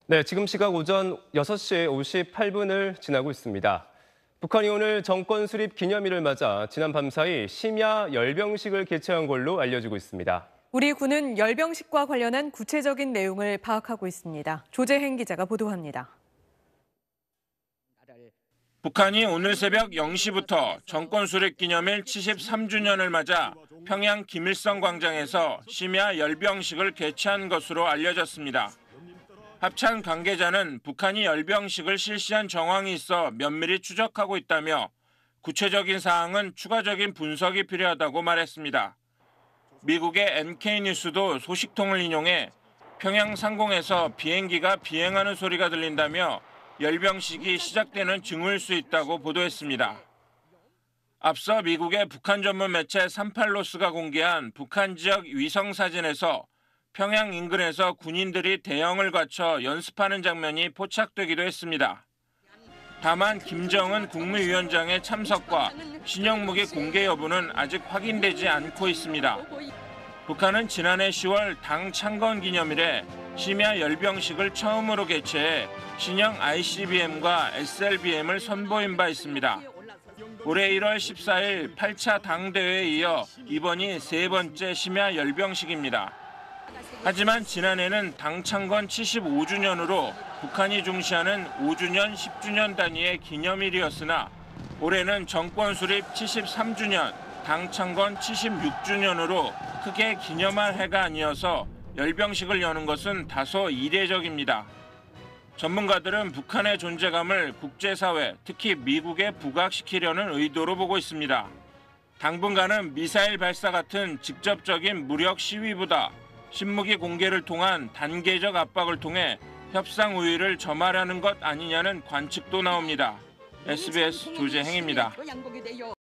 네, 지금 시각 오전 6시 58분을 지나고 있습니다. 북한이 오늘 정권 수립 기념일을 맞아 지난 밤사이 심야 열병식을 개최한 걸로 알려지고 있습니다. 우리 군은 열병식과 관련한 구체적인 내용을 파악하고 있습니다. 조재행 기자가 보도합니다. 북한이 오늘 새벽 0시부터 정권 수립 기념일 73주년을 맞아 평양 김일성 광장에서 심야 열병식을 개최한 것으로 알려졌습니다. 합참 관계자는 북한이 열병식을 실시한 정황이 있어 면밀히 추적하고 있다며 구체적인 사항은 추가적인 분석이 필요하다고 말했습니다. 미국의 NK뉴스도 소식통을 인용해 평양 상공에서 비행기가 비행하는 소리가 들린다며 열병식이 시작되는 징후일 수 있다고 보도했습니다. 앞서 미국의 북한 전문 매체 38로스가 공개한 북한 지역 위성 사진에서 평양 인근에서 군인들이 대형을 갖춰 연습하는 장면이 포착되기도 했습니다. 다만 김정은 국무위원장의 참석과 신형무기 공개 여부는 아직 확인되지 않고 있습니다. 북한은 지난해 10월 당 창건 기념일에 심야 열병식을 처음으로 개최해 신형 ICBM과 SLBM을 선보인 바 있습니다. 올해 1월 14일 8차 당대회에 이어 이번이 세 번째 심야 열병식입니다. 하지만 지난해는 당 창건 75주년으로 북한이 중시하는 5주년, 10주년 단위의 기념일이었으나 올해는 정권 수립 73주년, 당 창건 76주년으로 크게 기념할 해가 아니어서 열병식을 여는 것은 다소 이례적입니다. 전문가들은 북한의 존재감을 국제사회, 특히 미국에 부각시키려는 의도로 보고 있습니다. 당분간은 미사일 발사 같은 직접적인 무력 시위보다 신무기 공개를 통한 단계적 압박을 통해 협상 우위를 점하려는 것 아니냐는 관측도 나옵니다. SBS 조재행입니다.